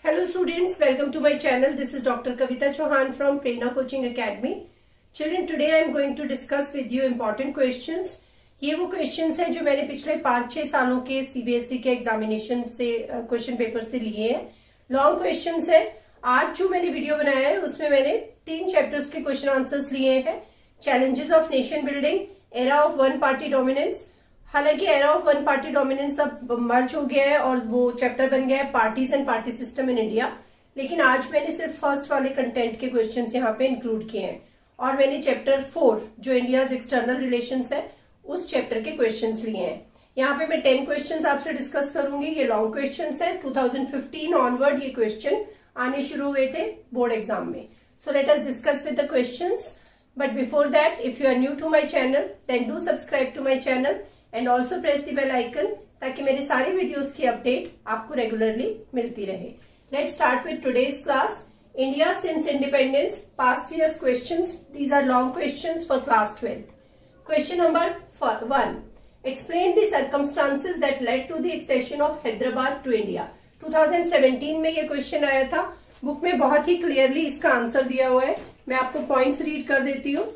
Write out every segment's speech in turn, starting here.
Hello students, welcome to my channel. This is Dr. Kavita Chauhan from Prerna Coaching Academy. Children, today I am going to discuss with you important questions. ये वो questions हैं जो मैंने पिछले 5-6 सालों के CBSE के examination से क्वेश्चन पेपर से लिए हैं. लॉन्ग क्वेश्चंस है. आज जो मैंने वीडियो बनाया है उसमें मैंने 3 चैप्टर्स के क्वेश्चन आंसर्स लिए हैं. Challenges of nation building, era of one party dominance. हालांकि era of one party dominance अब मर्ज हो गया है और वो चैप्टर बन गया है parties and party system in India. लेकिन आज मैंने सिर्फ फर्स्ट वाले कंटेंट के क्वेश्चंस यहाँ पे इंक्लूड किए हैं और मैंने चैप्टर 4 जो इंडियाज एक्सटर्नल रिलेशंस है उस चैप्टर के क्वेश्चंस लिए हैं. यहाँ पे मैं 10 क्वेश्चंस आपसे डिस्कस करूंगी. ये लॉन्ग क्वेश्चंस है. 2015 ऑनवर्ड ये क्वेश्चन आने शुरू हुए थे बोर्ड एग्जाम में. So let us discuss with the questions. But before that, if you are new to my channel then do subscribe to my channel and also press the bell icon ताकि मेरे सारे videos की update आपको regularly मिलती रहे. Let's start with today's class. India since independence, past year's questions. These are long questions for class 12th. Question number 1. Explain the circumstances that led to the accession of Hyderabad to India. 2017 में ये question आया था. Book में बहुत ही clearly इसका answer दिया हुआ है. मैं आपको पॉइंट्स रीड कर देती हूँ.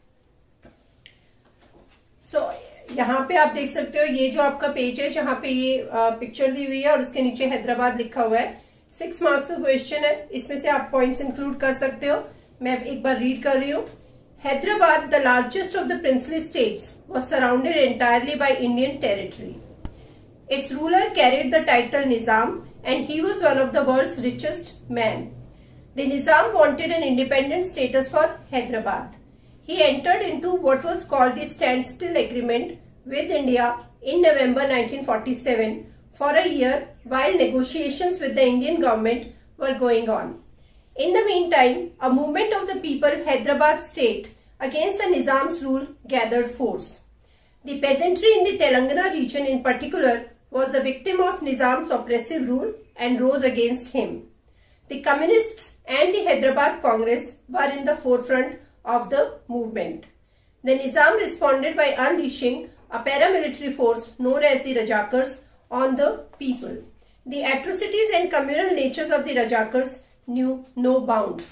सो यहाँ पे आप देख सकते हो ये जो आपका पेज है जहाँ पे ये पिक्चर दी हुई है और उसके नीचे हैदराबाद लिखा हुआ है. 6 मार्क्स का क्वेश्चन है. इसमें से आप पॉइंट्स इंक्लूड कर सकते हो. मैं एक बार रीड कर रही हूँ. Hyderabad, the largest of the princely states, was surrounded entirely by Indian territory. Its ruler carried the title Nizam and he was one of the world's richest men. The Nizam wanted an independent status for Hyderabad. He entered into what was called the Standstill Agreement with India in November 1947 for a year while negotiations with the Indian government were going on. In the meantime, a movement of the people Hyderabad state against the Nizam's rule gathered force. The peasantry in the Telangana region in particular was the victim of Nizam's oppressive rule and rose against him. The communists and the Hyderabad Congress were in the forefront of the movement. The Nizam responded by unleashing a paramilitary force known as the Rajakars on the people. The atrocities and communal natures of the Rajakars knew no bounds.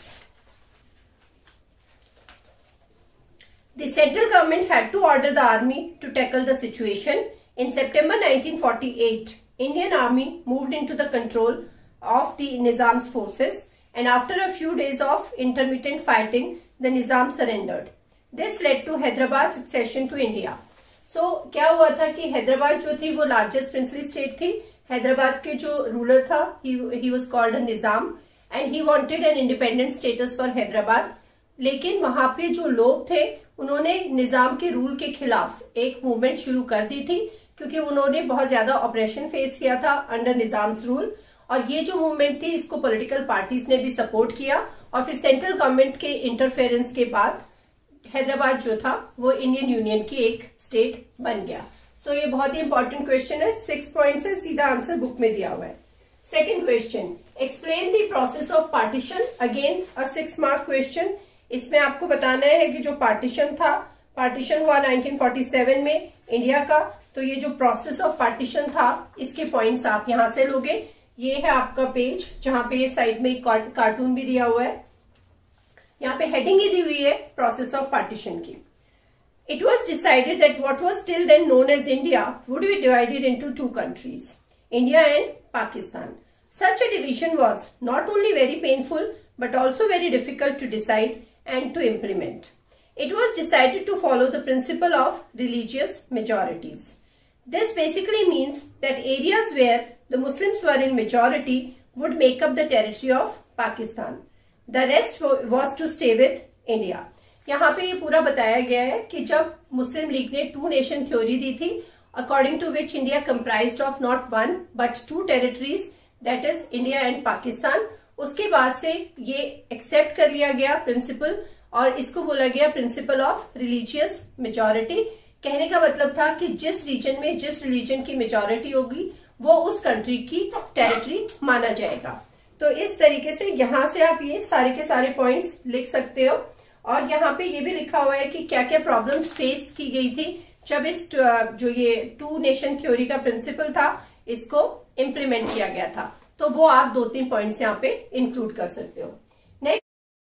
The central government had to order the army to tackle the situation. In September 1948, Indian army moved into the control of the Nizam's forces and after a few days of intermittent fighting, the Nizam surrendered. This led to Hyderabad's accession to India. क्या हुआ था कि हैदराबाद जो थी वो largest princely state थी. हैदराबाद के जो रूलर था he was called Nizam and he wanted an independent status for Hyderabad. लेकिन वहां पे जो लोग थे उन्होंने निजाम के रूल के खिलाफ एक मूवमेंट शुरू कर दी थी क्योंकि उन्होंने बहुत ज्यादा ऑपरेशन फेस किया था अंडर निजाम्स रूल. और ये जो मूवमेंट थी इसको पॉलिटिकल पार्टीज ने भी सपोर्ट किया और फिर सेंट्रल गवर्नमेंट के इंटरफेरेंस के बाद हैदराबाद जो था वो इंडियन यूनियन की एक स्टेट बन गया. सो ये बहुत ही इंपॉर्टेंट क्वेश्चन है. 6 पॉइंट्स है. सीधा आंसर बुक में दिया हुआ है. Second question, explain the process of partition. Again a 6 mark question. इसमें आपको बताना है कि जो पार्टीशन था, पार्टीशन हुआ 1947 में इंडिया का. तो ये जो प्रोसेस ऑफ पार्टीशन था इसके पॉइंट्स आप यहां से लोगे. ये है आपका पेज जहां पे ये साइड में एक कार्टून भी दिया हुआ है. यहाँ पे हेडिंग ही दी हुई है प्रोसेस ऑफ पार्टीशन की. It was decided that what was till then known as India would be divided into 2 countries, India and Pakistan. Such a division was not only very painful but also very difficult to decide and to implement. It was decided to follow the principle of religious majorities. This basically means that areas where the Muslims were in majority would make up the territory of Pakistan. The rest was to stay with India. यहाँ पे ये पूरा बताया गया है कि जब मुस्लिम league ने 2 नेशन थ्योरी दी थी according to which India comprised of not 1 but 2 territories that is India and Pakistan. उसके बाद से ये एक्सेप्ट कर लिया गया प्रिंसिपल और इसको बोला गया प्रिंसिपल ऑफ रिलीजियस मेजोरिटी. कहने का मतलब था कि जिस रीजन में जिस रिलीजन की मेजोरिटी होगी वो उस कंट्री की टेरिटरी माना जाएगा. तो इस तरीके से यहां से आप ये सारे के सारे पॉइंट्स लिख सकते हो. और यहाँ पे ये भी लिखा हुआ है कि क्या क्या प्रॉब्लम्स फेस की गई थी जब इस जो ये 2 नेशन थ्योरी का प्रिंसिपल था इसको इम्प्लीमेंट किया गया था. तो वो आप 2-3 पॉइंट्स यहाँ पे इंक्लूड कर सकते हो। Next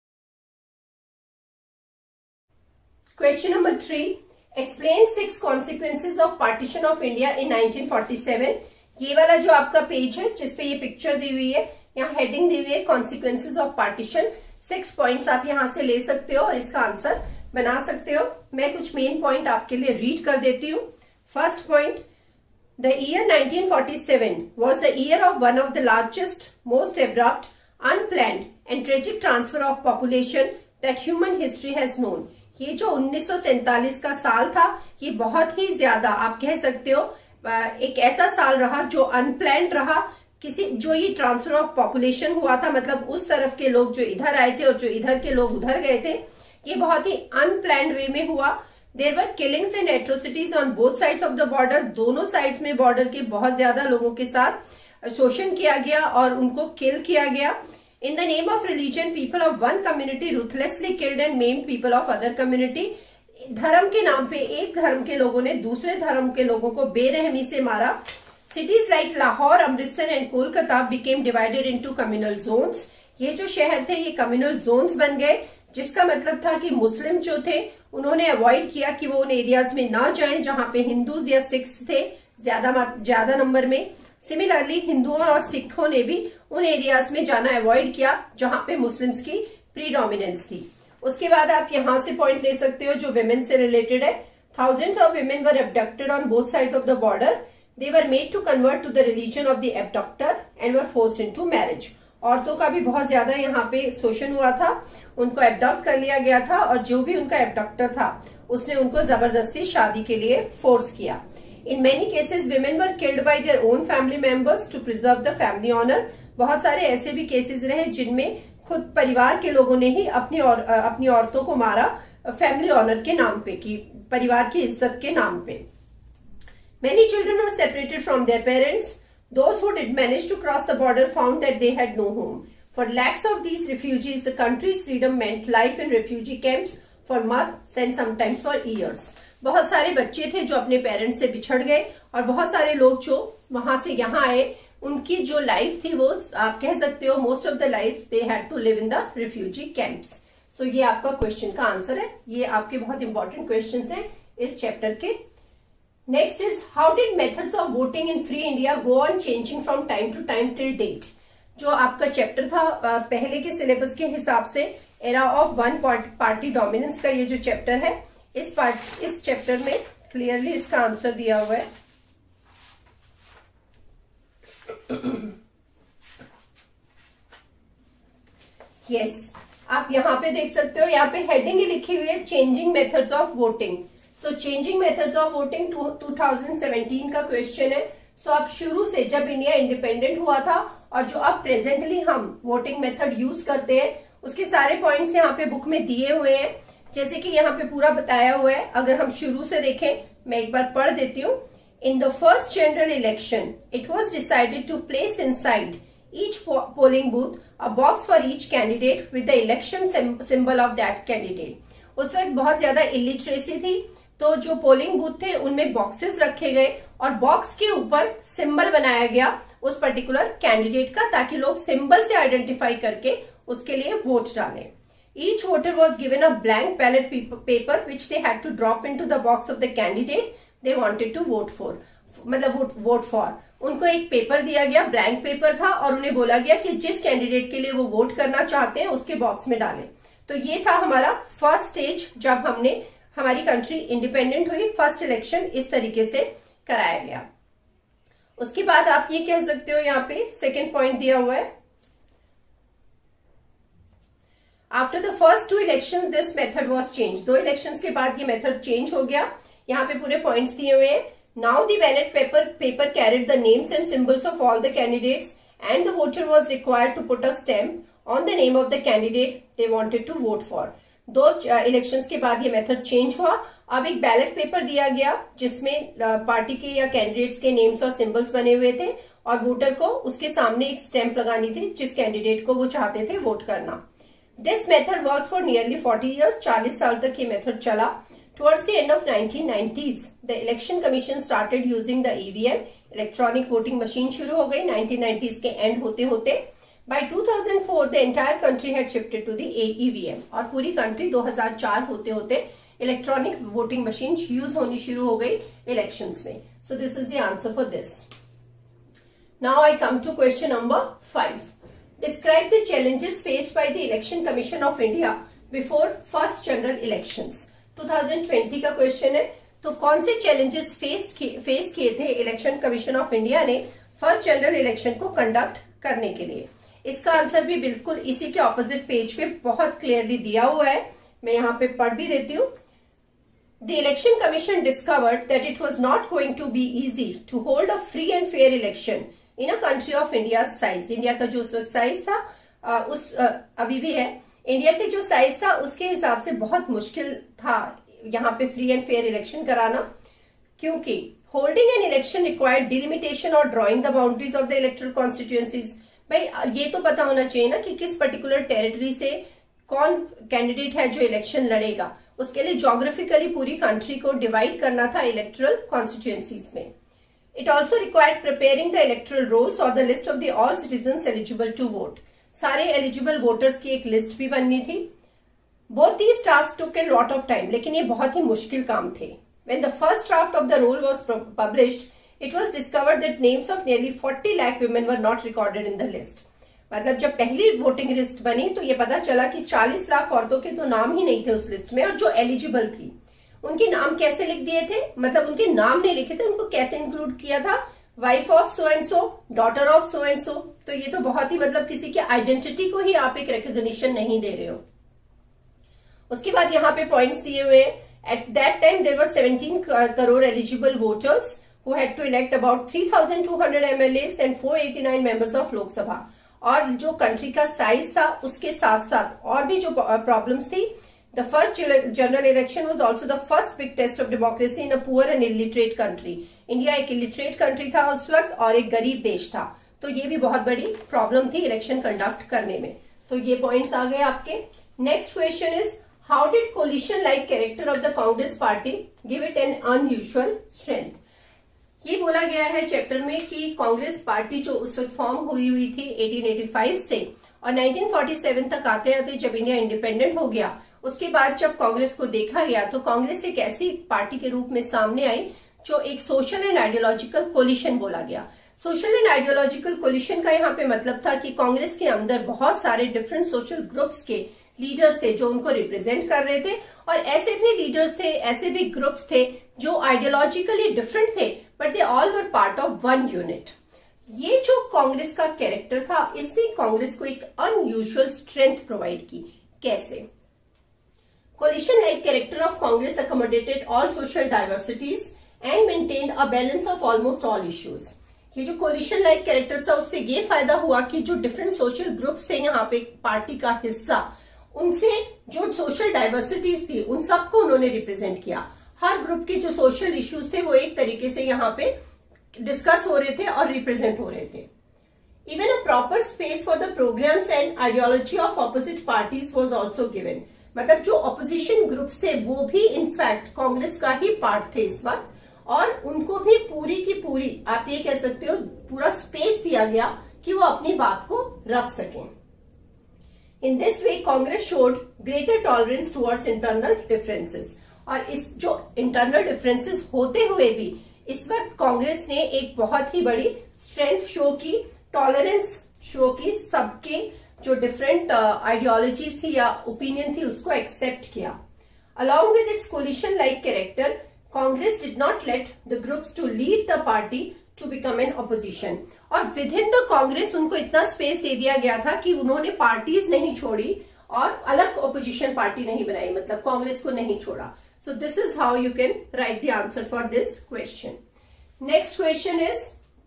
question number 3, explain 6 consequences of partition of India in 1947। ये वाला जो आपका पेज है जिसपे ये पिक्चर दी हुई है, यहाँ हेडिंग दी हुई है कॉन्सिक्वेंसेज ऑफ पार्टीशन। 6 पॉइंट्स आप यहाँ से ले सकते हो और इसका आंसर बना सकते हो। मैं कुछ मेन पॉइंट आपके लिए रीड कर देती हूँ। First point, the year 1947 was the year of one of the largest, most abrupt, unplanned and tragic transfer of population that human history has known। ये जो 1947 का साल था, ये बहुत ही ज्यादा आप कह सकते हो एक ऐसा साल रहा जो अनप्लैंड रहा। जो ये ट्रांसफर ऑफ पॉपुलेशन हुआ था, मतलब उस तरफ के लोग जो इधर आए थे और जो इधर के लोग उधर गए थे, ये बहुत ही अनप्लैंड वे में हुआ। There were killings and atrocities on both sides of the border. दोनों साइड्स में बॉर्डर के बहुत ज्यादा लोगों के साथ शोषण किया गया और उनको किल किया गया। In the name of religion, people of one community ruthlessly killed and maimed people of other community. धर्म के नाम पे एक धर्म के लोगों ने दूसरे धर्म के लोगों को बेरहमी से मारा। Cities like Lahore, Amritsar and Kolkata became divided into communal zones। ये जो शहर थे ये कम्युनल जोन्स बन गए, जिसका मतलब था कि मुस्लिम जो थे उन्होंने अवॉइड किया कि वो उन एरियाज में ना जाएं जहां पे हिंदूज या सिख्स थे ज्यादा नंबर में। सिमिलरली हिंदुओं और सिखों ने भी उन एरियाज में जाना अवॉइड किया जहां पे मुस्लिम्स की प्रीडोमिनेंस थी। उसके बाद आप यहां से पॉइंट ले सकते हो जो विमेन से रिलेटेड है। Thousands of women were abducted on both sides of the border. They were made to convert to the religion of the abductor and were forced into marriage। औरतों का भी बहुत ज्यादा यहाँ पे शोषण हुआ था, उनको एब्डक्ट कर लिया गया था और जो भी उनका एब्डक्टर था उसने उनको जबरदस्ती शादी के लिए फोर्स किया। In many cases women were killed by their own family members to preserve the family honour. बहुत सारे ऐसे भी केसेस रहे जिनमें खुद परिवार के लोगों ने ही अपनी औरतों को मारा फैमिली ऑनर के नाम पे, कि परिवार की इज्जत के नाम पे। Many children were separated from their parents. Those who did manage to cross the border found that they had no home. For lakhs of these refugees, the country's freedom meant life in refugee camps for months and sometimes for years। बहुत सारे बच्चे थे जो अपने parents से बिछड़ गए और बहुत सारे लोग जो वहां से यहाँ आए, उनकी जो लाइफ थी वो आप कह सकते हो most of the life they had to live in the refugee camps. सो ये आपका क्वेश्चन का आंसर है। ये आपके बहुत इंपॉर्टेंट क्वेश्चन है इस चैप्टर के। Next is, how did methods of voting in free India go on changing from time to time till date? जो आपका चैप्टर था पहले के सिलेबस के हिसाब से, era of one party dominance का ये जो चैप्टर है, इस चैप्टर में क्लियरली इसका आंसर दिया हुआ है। यस, आप यहाँ पे देख सकते हो, यहाँ पे हेडिंग ही लिखी हुई है changing methods of voting. So changing methods of voting 2017 का क्वेश्चन है। सो आप शुरू से जब इंडिया इंडिपेंडेंट हुआ था और जो अब प्रेजेंटली हम वोटिंग मेथड यूज करते हैं उसके सारे पॉइंट्स यहाँ पे बुक में दिए हुए हैं, जैसे कि यहाँ पे पूरा बताया हुआ है। अगर हम शुरू से देखें, मैं एक बार पढ़ देती हूँ। In the first general election it was decided to place inside each polling booth a box for each candidate with the election symbol of that candidate। उस वक्त बहुत ज्यादा इलिटरेसी थी, तो जो पोलिंग बूथ थे उनमें बॉक्सेस रखे गए और बॉक्स के ऊपर सिंबल बनाया गया उस पर्टिकुलर कैंडिडेट का, ताकि लोग सिंबल से आइडेंटिफाई करके उसके लिए वोट डालें। Each voter was given a blank ballot paper which they had to drop into the box of the candidate they wanted to vote for, मतलब वोट फॉर। उनको एक पेपर दिया गया, ब्लैंक पेपर था, और उन्हें बोला गया कि जिस कैंडिडेट के लिए वो वोट करना चाहते हैं उसके बॉक्स में डालें। तो ये था हमारा फर्स्ट स्टेज, जब हमारी कंट्री इंडिपेंडेंट हुई, फर्स्ट इलेक्शन इस तरीके से कराया गया। उसके बाद आप ये कह सकते हो, यहाँ पे सेकेंड पॉइंट दिया हुआ है, after the first 2 election this method was change. 2 election के बाद ये मेथड चेंज हो गया। यहाँ पे पूरे पॉइंट्स दिए हुए हैं। Now the ballot paper carried the names and symbols of all the candidates and the voter was required to put a stamp on the name of the candidate they wanted to vote for। 2 elections के बाद ये method change हुआ। अब एक ballot paper दिया गया जिसमें party के या कैंडिडेट्स के नेम्स और सिंबल्स बने हुए थे और वोटर को उसके सामने एक स्टैंप लगानी थी जिस कैंडिडेट को वो चाहते थे वोट करना। This method work for nearly 40 years. 40 साल तक ये मेथड चला। Towards the end of 1990s, the Election Commission started using the EVM electronic voting machine शुरू हो गई 1990s के एंड होते होते। By 2004 the entire country had shifted to the EVM और पूरी कंट्री 2004 होते होते इलेक्ट्रॉनिक वोटिंग मशीन यूज होनी शुरू हो गई इलेक्शंस में। So this is the answer for this. Now I come to question number 5। Describe the challenges faced by the election commission of India before first general elections. 2020 का question है, तो कौन से चैलेंजेस फेस किए थे election commission of India ने first general election को conduct करने के लिए। इसका आंसर भी बिल्कुल इसी के ऑपोजिट पेज पे बहुत क्लियरली दिया हुआ है, मैं यहाँ पे पढ़ भी देती हूँ। The election commission discovered that it was not going to be easy to hold a free and fair election in a country of India's size। India का जो साइज था अभी भी है, इंडिया के जो साइज था उसके हिसाब से बहुत मुश्किल था यहाँ पे फ्री एंड फेयर इलेक्शन कराना, क्योंकि holding an election required delimitation और drawing the boundaries of the electoral constituencies. भाई ये तो पता होना चाहिए ना कि किस पर्टिकुलर टेरिटरी से कौन कैंडिडेट है जो इलेक्शन लड़ेगा, उसके लिए ज्योग्राफिकली पूरी कंट्री को डिवाइड करना था इलेक्टोरल कॉन्स्टिट्यूएंसीज में। It also required preparing the electoral rolls और the list of the all citizens eligible to vote. सारे एलिजिबल वोटर्स की एक लिस्ट भी बननी थी। Both these task took a lot of time, लेकिन ये बहुत ही मुश्किल काम थे। When the first draft of the roll was published, it was discovered that names of nearly 40 lakh women were not recorded in the list। मतलब जब पहली voting list बनी तो ये पता चला कि 40 लाख औरतों के तो नाम ही नहीं थे उस लिस्ट में, और जो एलिजिबल थी उनके नाम कैसे लिख दिए थे, मतलब उनके नाम नहीं लिखे थे, उनको कैसे इंक्लूड किया था, wife of so and so, daughter of so and so. तो ये तो बहुत ही मतलब किसी के आइडेंटिटी को ही आप एक रिकॉग्निशन नहीं दे रहे हो। उसके बाद यहाँ पे पॉइंट्स दिए हुए हैं। At that time, there were 17 crore eligible voters who had to elect about 3,200 MLAs and 489 members of Lok Sabha। और जो कंट्री का साइज था उसके साथ साथ और भी जो प्रॉब्लम्स थी, the first general election was also the first big test of democracy in a poor and illiterate country. India एक इलिटरेट कंट्री था उस वक्त और एक गरीब देश था, तो ये भी बहुत बड़ी प्रॉब्लम थी इलेक्शन कंडक्ट करने में। तो ये पॉइंट्स आ गए आपके। Next question is, how did coalition-like character of the Congress party give it an unusual strength? ये बोला गया है चैप्टर में कि कांग्रेस पार्टी जो उस वक्त फॉर्म हुई थी 1885 से और 1947 तक आते आते जब इंडिया इंडिपेंडेंट हो गया, उसके बाद जब कांग्रेस को देखा गया तो कांग्रेस एक ऐसी पार्टी के रूप में सामने आई जो एक सोशल एंड आइडियोलॉजिकल कोलिशन बोला गया। सोशल एंड आइडियोलॉजिकल कोलिशन का यहाँ पे मतलब था कि कांग्रेस के अंदर बहुत सारे डिफरेंट सोशल ग्रुप्स के लीडर्स थे जो उनको रिप्रेजेंट कर रहे थे, और ऐसे भी लीडर्स थे, ऐसे भी ग्रुप्स थे जो आइडियोलॉजिकली डिफरेंट थे, but they all were part of one unit. ये जो कांग्रेस का कैरेक्टर था, इसने कांग्रेस को एक अनयूजुअल स्ट्रेंथ प्रोवाइड की। कैसे? Coalition like character of Congress accommodated all social diversities and maintained a balance of almost all issues. ये जो कोलिशन लाइक कैरेक्टर था उससे ये फायदा हुआ कि जो डिफरेंट सोशल ग्रुप्स थे यहाँ पे पार्टी का हिस्सा, उनसे जो सोशल डाइवर्सिटीज थी उन सबको उन्होंने रिप्रेजेंट किया। हर ग्रुप के जो सोशल इश्यूज थे वो एक तरीके से यहाँ पे डिस्कस हो रहे थे और रिप्रेजेंट हो रहे थे। Even a proper space for the programmes and ideology of opposite parties was also given. मतलब जो ऑपोजिशन ग्रुप्स थे वो भी इनफैक्ट कांग्रेस का ही पार्ट थे इस वक्त, और उनको भी पूरी की पूरी आप ये कह सकते हो पूरा स्पेस दिया गया कि वो अपनी बात को रख सकें। In this way, Congress showed greater tolerance towards internal differences। और इस जो internal differences होते हुए भी इस वक्त कांग्रेस ने एक बहुत ही बड़ी स्ट्रेंथ शो की, टॉलरेंस शो की, सबके जो डिफरेंट आइडियोलॉजीज थी या ओपिनियन थी उसको एक्सेप्ट किया। Along with its coalition-like character, Congress did not let the groups to leave the party to become an opposition। और विद इन द कांग्रेस उनको इतना स्पेस दे दिया गया था कि उन्होंने पार्टीज नहीं छोड़ी और अलग ऑपोजिशन पार्टी नहीं बनाई, मतलब कांग्रेस को नहीं छोड़ा। So this is how you can write the answer for this question. Next question is,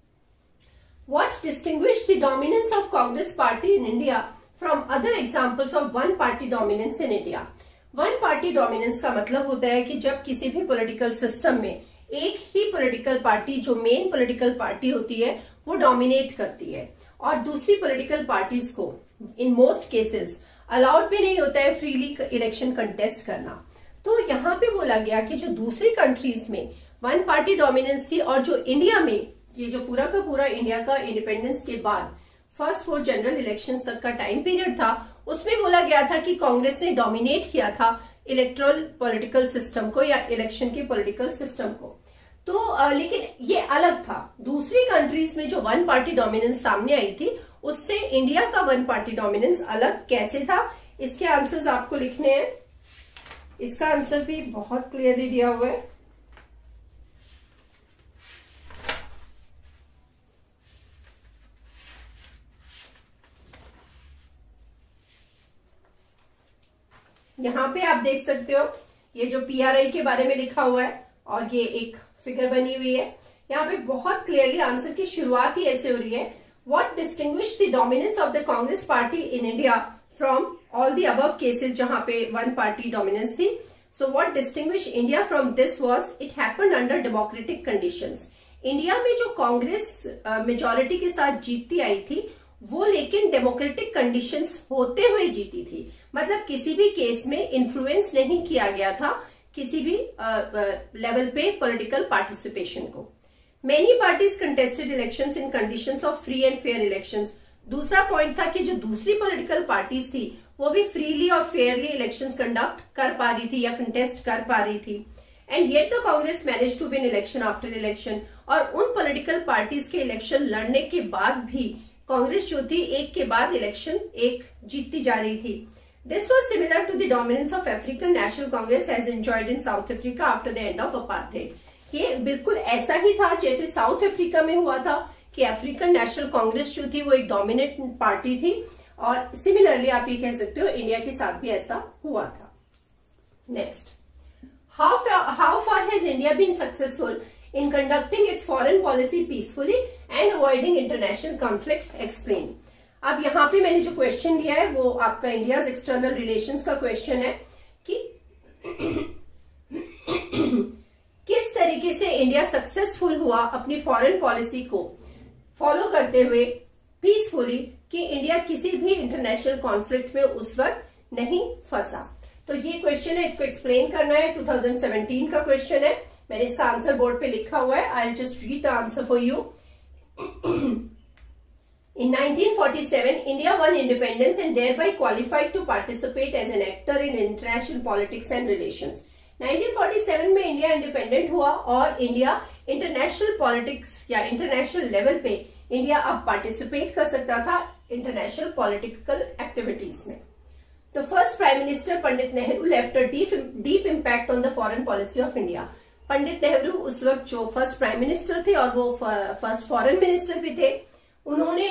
what distinguish the dominance of Congress party in India from other examples of one party dominance in India. One party dominance का मतलब होता है कि जब किसी भी political system में एक ही पॉलिटिकल पार्टी जो मेन पॉलिटिकल पार्टी होती है वो डोमिनेट करती है और दूसरी पॉलिटिकल पार्टीज को इन मोस्ट केसेस अलाउड भी नहीं होता है फ्रीली इलेक्शन कंटेस्ट करना। तो यहाँ पे बोला गया कि जो दूसरी कंट्रीज में वन पार्टी डोमिनेंस थी और जो इंडिया में ये जो पूरा का पूरा इंडिया का इंडिपेंडेंस के बाद फर्स्ट 4 जनरल इलेक्शंस तक का टाइम पीरियड था, उसमें बोला गया था कि कांग्रेस ने डोमिनेट किया था इलेक्टोरल पॉलिटिकल सिस्टम को या इलेक्शन के पॉलिटिकल सिस्टम को। तो लेकिन ये अलग था। दूसरी कंट्रीज में जो वन पार्टी डोमिनेंस सामने आई थी, उससे इंडिया का वन पार्टी डोमिनेंस अलग कैसे था, इसके आंसर्स आपको लिखने हैं। इसका आंसर भी बहुत क्लियरली दिया हुआ है। यहां पे आप देख सकते हो, ये जो PRI के बारे में लिखा हुआ है और ये एक फिगर बनी हुई है। यहाँ पे बहुत क्लियरली आंसर की शुरुआत ही ऐसे हो रही है, what distinguish the dominance of the Congress party in India from all the above cases जहां पे वन पार्टी डोमिनेंस थी। So what distinguish India from this was it happened under democratic conditions. India में जो कांग्रेस मेजोरिटी के साथ जीतती आई थी, वो लेकिन डेमोक्रेटिक कंडीशंस होते हुए जीती थी। मतलब किसी भी केस में इन्फ्लुएंस नहीं किया गया था किसी भी लेवल पे पॉलिटिकल पार्टिसिपेशन को। Many parties contested elections in conditions of free and fair elections. दूसरा पॉइंट था कि जो दूसरी पॉलिटिकल पार्टीज थी वो भी फ्रीली और फेयरली इलेक्शंस कंडक्ट कर पा रही थी या कंटेस्ट कर पा रही थी। And yet the Congress manage to win election after election. और उन पॉलिटिकल पार्टीज के इलेक्शन लड़ने के बाद भी कांग्रेस जो थी एक के बाद इलेक्शन एक जीतती जा रही थी। This was similar to the dominance of African National Congress as enjoyed in South Africa after the end of apartheid. ये बिल्कुल ऐसा ही था जैसे साउथ अफ्रीका में हुआ था कि अफ्रीकन नेशनल कांग्रेस जो थी वो एक डोमिनेट पार्टी थी, और सिमिलरली आप ये कह सकते हो इंडिया के साथ भी ऐसा हुआ था। Next, how far has India been successful in conducting its foreign policy peacefully and avoiding international conflict, explain. अब यहाँ पे मैंने जो क्वेश्चन लिया है वो आपका इंडियाज एक्सटर्नल रिलेशंस का क्वेश्चन है कि किस तरीके से इंडिया सक्सेसफुल हुआ अपनी फॉरेन पॉलिसी को फॉलो करते हुए पीसफुली, कि इंडिया किसी भी इंटरनेशनल कॉन्फ्लिक्ट में उस वक्त नहीं फंसा। तो ये क्वेश्चन है, इसको एक्सप्लेन करना है। 2017 का क्वेश्चन है, मैंने इसका आंसर बोर्ड पे लिखा हुआ है। I will just read the answer for you. In 1947, India won independence and thereby qualified to participate as an actor in international politics and relations. 1947 में इंडिया इंडिपेंडेंट हुआ और इंडिया इंटरनेशनल पॉलिटिक्स या international level पे India अब participate कर सकता था international political activities में। The first Prime Minister Pandit Nehru left a deep impact on the foreign policy of India. Pandit Nehru उस वक्त जो फर्स्ट प्राइम मिनिस्टर थे और वो फर्स्ट फॉरेन मिनिस्टर भी थे, उन्होंने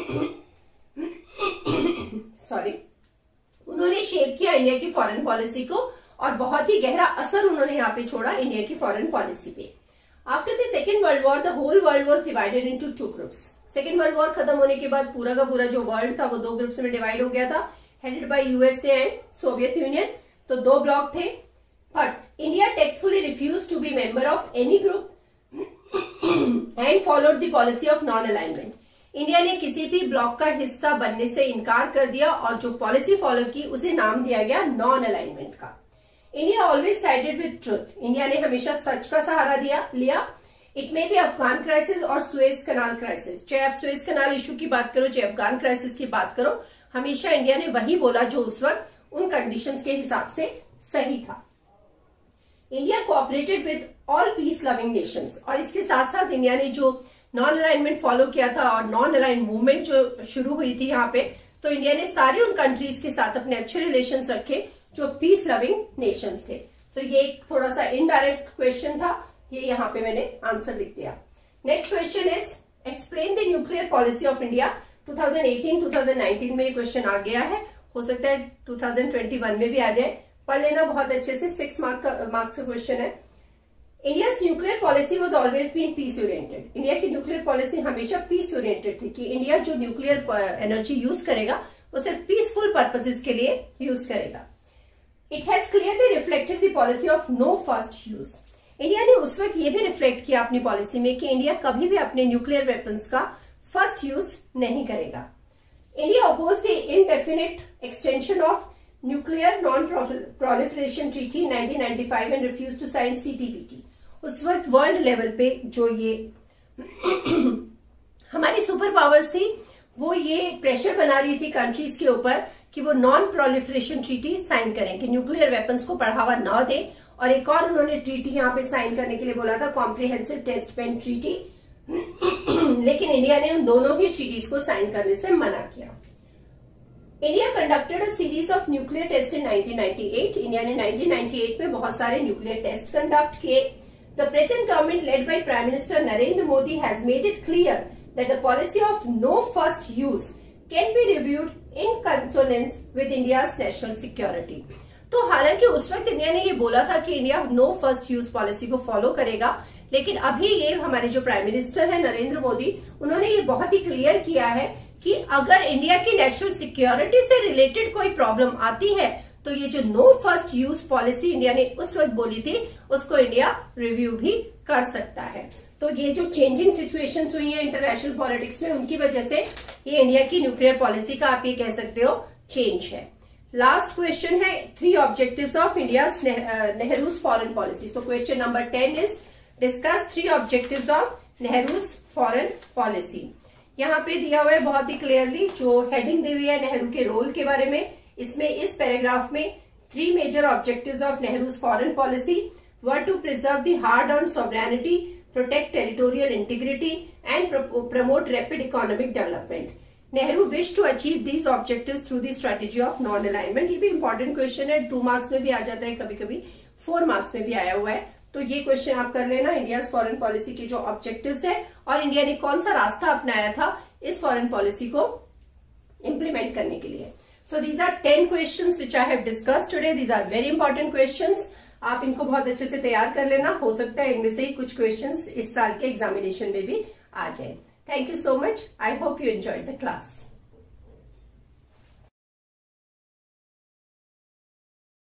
शेप किया इंडिया की फॉरेन पॉलिसी को और बहुत ही गहरा असर उन्होंने यहाँ पे छोड़ा इंडिया की फॉरेन पॉलिसी पे। After the second world war the whole world was divided into 2 groups. Second world war खत्म होने के बाद पूरा का पूरा जो वर्ल्ड था वो 2 ग्रुप्स में डिवाइड हो गया था, headed by USA and Soviet Union. तो 2 ब्लॉक थे, but India tactfully refused to be member of any group and followed the policy of non-alignment. India ने किसी भी ब्लॉक का हिस्सा बनने से इनकार कर दिया और जो पॉलिसी फॉलो की उसे नाम दिया गया नॉन अलाइनमेंट का। India always sided with truth. India ने हमेशा सच का सहारा लिया। It may be Afghan crisis और सुएज कनाल क्राइसिस। चाहे आप सुएज कनाल इशू की बात करो, चाहे अफगान क्राइसिस की बात करो, हमेशा इंडिया ने वही बोला जो उस वक्त उन कंडीशंस के हिसाब से सही था। India cooperated with all peace loving nations. और इसके साथ साथ इंडिया ने जो नॉन अलाइनमेंट फॉलो किया था और नॉन अलाइन मूवमेंट जो शुरू हुई थी यहाँ पे, तो इंडिया ने सारे उन कंट्रीज के साथ अपने अच्छे रिलेशंस रखे जो पीस लविंग नेशंस थे। सो ये एक थोड़ा सा इनडायरेक्ट क्वेश्चन था, ये यहाँ पे मैंने आंसर लिख दिया। Next question is explain the nuclear policy of India. 2018-2019 में ये क्वेश्चन आ गया है, हो सकता है 2021 में भी आ जाए, पढ़ लेना बहुत अच्छे से। 6 मार्क्स का क्वेश्चन है। India's nuclear policy was always been peace oriented. India की न्यूक्लियर पॉलिसी हमेशा पीस ओरिएंटेड थी कि इंडिया जो न्यूक्लियर एनर्जी यूज करेगा वो सिर्फ पीसफुल पर्पसेस के लिए यूज करेगा। It has clearly reflected the policy of no first use. India ने उस वक्त ये भी रिफ्लेक्ट किया अपनी पॉलिसी में कि इंडिया कभी भी अपने न्यूक्लियर वेपन्स का फर्स्ट यूज नहीं करेगा। India oppose the indefinite extension of nuclear non proliferation treaty 1995 and refuse to sign CTBT। उस वक्त वर्ल्ड लेवल पे जो ये हमारी सुपर पावर्स थी वो ये प्रेशर बना रही थी कंट्रीज के ऊपर कि वो नॉन प्रोलिफरेशन ट्रीटी साइन करें, कि न्यूक्लियर वेपन्स को बढ़ावा न दे। और एक और उन्होंने ट्रीटी यहाँ पे साइन करने के लिए बोला था, कॉम्प्रिहेंसिव टेस्ट बेड ट्रीटी। लेकिन इंडिया ने उन दोनों ही ट्रीटीज को साइन करने से मना किया। India conducted a series of nuclear test in 1998। India ने 1998 में बहुत सारे न्यूक्लियर टेस्ट कंडक्ट किए। The present government led by prime minister Narendra Modi has made it clear that the policy of no first use can be reviewed in consonance with India's national security. तो हालांकि उस वक्त India ने ये बोला था कि India no first use policy को फॉलो करेगा, लेकिन अभी ये हमारे जो प्राइम मिनिस्टर है नरेंद्र मोदी, उन्होंने ये बहुत ही क्लियर किया है कि अगर इंडिया की नेशनल सिक्योरिटी से रिलेटेड कोई प्रॉब्लम आती है तो ये जो no first use policy India ने उस वक्त बोली थी उसको इंडिया रिव्यू भी कर सकता है। तो ये जो चेंजिंग सिचुएशंस हुई है इंटरनेशनल पॉलिटिक्स में, उनकी वजह से ये इंडिया की न्यूक्लियर पॉलिसी का आप ये कह सकते हो चेंज है। लास्ट क्वेश्चन है 3 objectives of India's Nehru's foreign policy. So question number 10 is discuss 3 objectives of Nehru's foreign policy. यहाँ पे दिया हुआ है बहुत ही क्लियरली, जो हेडिंग दी हुई है नेहरू के रोल के बारे में। इसमें इस पैराग्राफ में 3 major objectives of Nehru's foreign policy were to preserve the hard earned sovereignty, protect territorial integrity and promote rapid economic development. Nehru wish to achieve these objectives through the strategy of non alignment. ये भी important question है, 2 marks में भी आ जाता है, कभी कभी 4 marks में भी आया हुआ है। तो ये क्वेश्चन आप कर लेना, इंडिया फॉरेन पॉलिसी की जो ऑब्जेक्टिव्स है और इंडिया ने कौन सा रास्ता अपनाया था इस फॉरेन पॉलिसी को इम्प्लीमेंट करने के लिए। So these are 10 questions which I have discussed today. These are very important questions. आप इनको बहुत अच्छे से तैयार कर लेना, हो सकता है इनमें से ही कुछ क्वेश्चंस इस साल के एग्जामिनेशन में भी आ जाए। Thank you so much. I hope you enjoyed the class.